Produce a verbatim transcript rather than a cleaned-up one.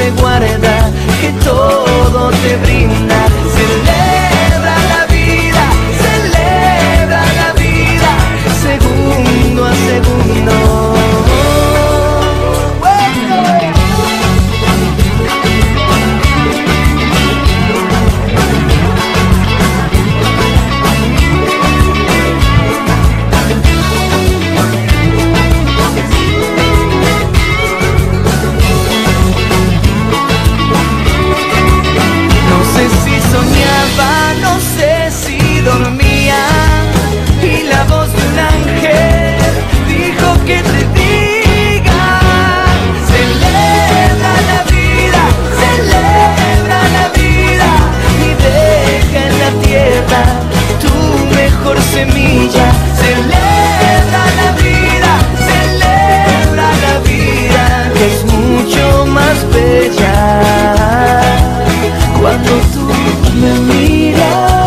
te guarda, que todo te brinda. Celebra la vida, celebra la vida, segundo a segundo. Soñaba, no sé si dormía, y la voz de un ángel dijo que te diga: celebra la vida, celebra la vida, y deja en la tierra tu mejor semilla. Celebra la vida, celebra la vida, que es mucho más bella cuando tú me miras.